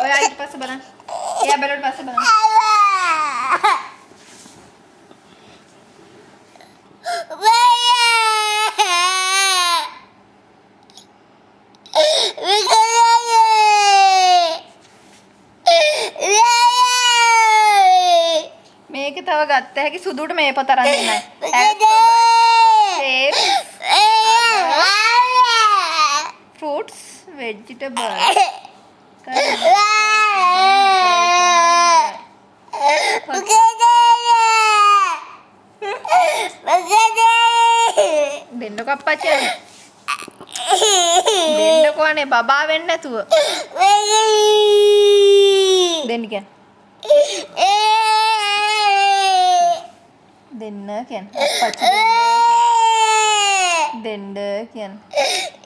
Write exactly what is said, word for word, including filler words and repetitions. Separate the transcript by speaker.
Speaker 1: ඔයා ඊට පස්සේ බලන්න. එයා බැලුවට පස්සේ බලන්න. මේක තව ගත්ත හැකි සුදුට මේ පොත අරන් දෙන්නයි. Fruits, vegetables. දෙන්නකො අප්පච්චි. දෙන්නකො අනේ බබා වෙන්නේ නැතුව. දෙන්න කියන්න. දෙන්න කියන්න. අප්පච්චි දෙන්න කියන්න.